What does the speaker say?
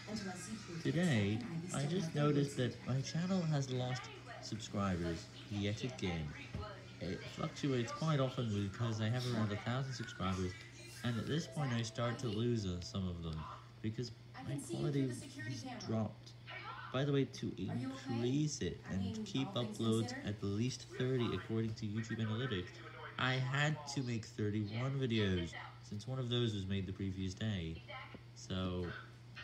Today, I just noticed that my channel has lost subscribers yet again. It fluctuates quite often because I have around 1,000 subscribers, and at this point I start to lose some of them because my quality has dropped. By the way, to increase it and keep uploads at least 30 according to YouTube Analytics, I had to make 31 videos, since one of those was made the previous day. So,